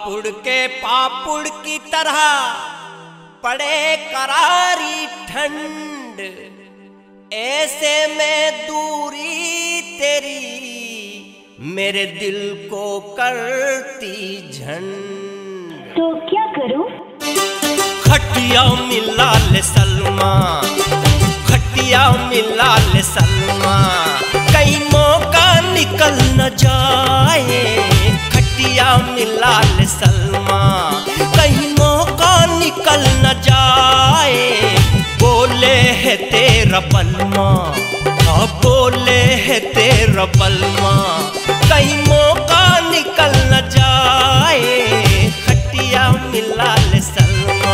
हापुड़ के पापुड़ की तरह पड़े करारी ठंड, ऐसे में दूरी तेरी मेरे दिल को करती झंड। तो क्या करूं? खटिया मिला ले सलमा, खटिया मिला ले सलमा, कहीं मौका निकल न जाए। खटिया मिला ले सलमा, कहीं मौका निकल न जाए। बोले है तेरा बलमा, हाँ बोले है तेरा बलमा, कहीं मौका निकल न जाए। खटिया मिला ले सलमा।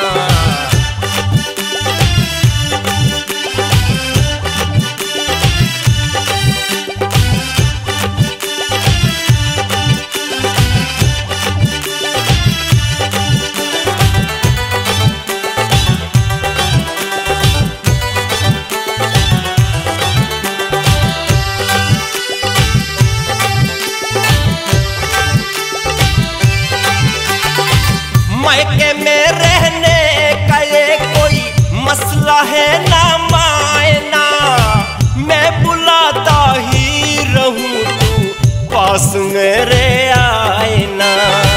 मायके में रहने का ये कोई मसला है ना मायना, मैं बुलाता ही रहूं तू पास मेरे आए ना।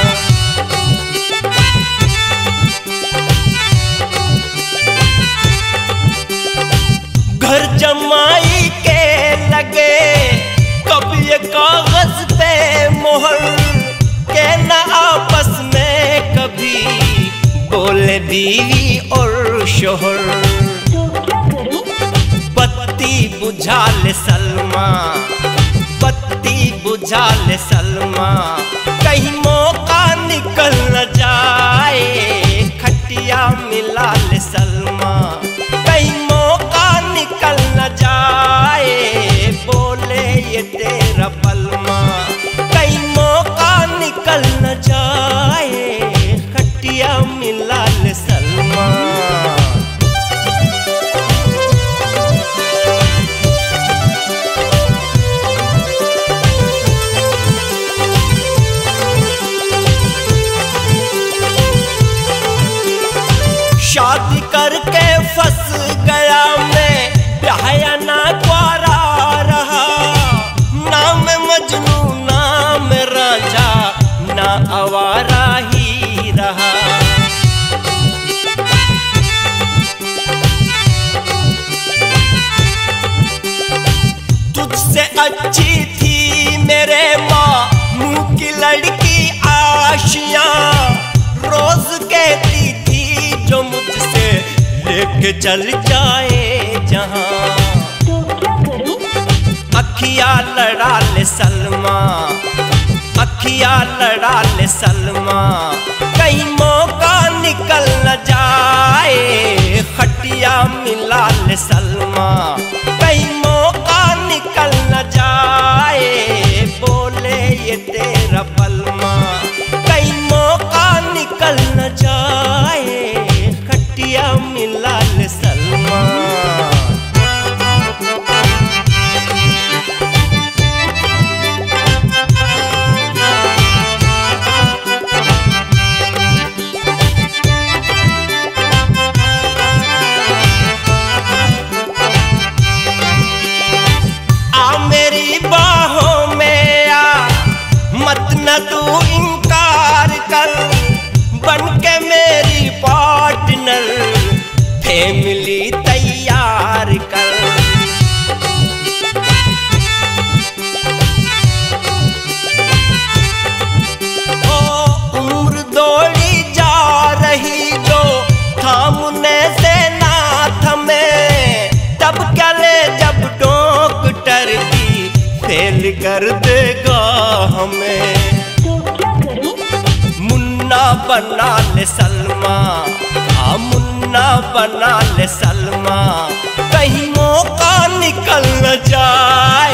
घर जमाई के लगे कब ये कागज पे मोहर के ना आपस में कभी बोले बीवी और शोहर। तो क्या करूं? बत्ती बुझा ले सलमा, बत्ती बुझा ले सलमा, कहीं मौका निकल न जाए। खटिया मिला ले सलमा, कहीं मौका निकल न जाए। बोले ये तेरा बलमा, कहीं मौका निकल न जाए। खटिया मिला ले सलमा। शादी करके फंस गया मैं, ब्याया ना क्वारा रहा। नाम मजनू नाम राजा, ना आवारा ही रहा। तुझसे अच्छी थी मेरे माँ मुँह की लड़की आशियाँ, रोज कहती थी जो मुझसे लेके चल जाए जहाँ। तो क्या करूं? अखिया लड़ा ले सलमा, अखिया लड़ा ले सलमा, कहीं मौका निकल न जाए। खटिया मिला ले सलमा, कहीं मौका निकल न जाए। बोले ये तेरा बलमा, कहीं मौका निकल न जाए। खटिया मिला ले सलमा। तू इनकार कर, बनके मेरी पार्टनर फैमिली तैयार कर। ओ उम्र दौड़ी जा रही जो थामने से ना थमे, तब क्या ले जब डॉक्टर भी फेल कर देगा हमें। तो क्या करूं? मुन्ना बना ले सलमा, हाँ मुन्ना बना ले सलमा, कहीं मौका निकल न जाए।